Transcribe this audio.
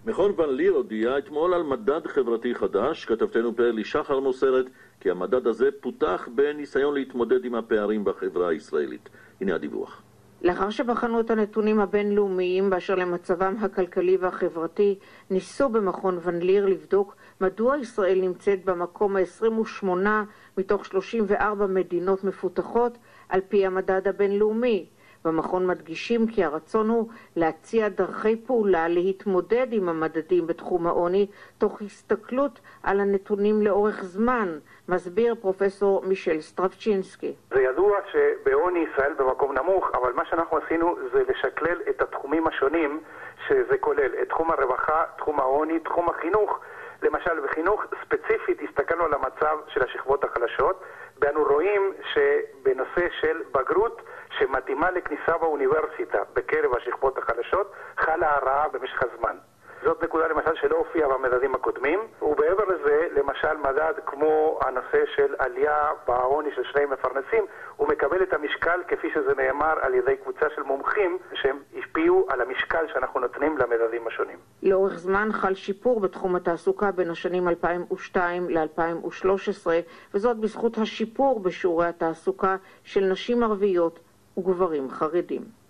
מכון ון ליר הודיע אתמול על מדד חברתי חדש. כתבתנו פרלי שחר מוסרת כי המדד הזה פותח בניסיון להתמודד עם הפערים בחברה הישראלית. הנה הדיווח. לאחר שבחנו את הנתונים הבינלאומיים באשר למצבם הכלכלי והחברתי, ניסו במכון ון ליר לבדוק מדוע ישראל נמצאת במקום ה-28 מתוך 34 מדינות מפותחות על פי המדד הבינלאומי. במכון מדגישים כי הרצון הוא להציע דרכי פעולה להתמודד עם המדדים בתחום העוני תוך הסתכלות על הנתונים לאורך זמן, מסביר פרופסור מישל סטרבצ'ינסקי. זה ידוע שבעוני ישראל במקום נמוך, אבל מה שאנחנו עשינו זה לשקלל את התחומים השונים, שזה כולל את תחום הרווחה, תחום העוני, תחום החינוך. למשל בחינוך ספציפית הסתכלנו על המצב של השכבות החלשות, ואנו רואים שבנושא של בגרות שמתאימה לכניסה באוניברסיטה בקרב השכבות החלשות חלה הרעה במשך הזמן. זאת נקודה למשל שלא הופיעה במדדים הקודמים, ובעבר לזה למשל מדד כמו הנושא של עלייה בעוני של שני מפרנסים, הוא מקבל את המשקל כפי שזה נאמר על ידי קבוצה של מומחים שהם השפיעו על המשקל שאנחנו נותנים למדדים השונים. לאורך זמן חל שיפור בתחום התעסוקה בין השנים 2002 ל-2013, וזאת בזכות השיפור בשיעורי התעסוקה של נשים ערביות וגברים חרדים.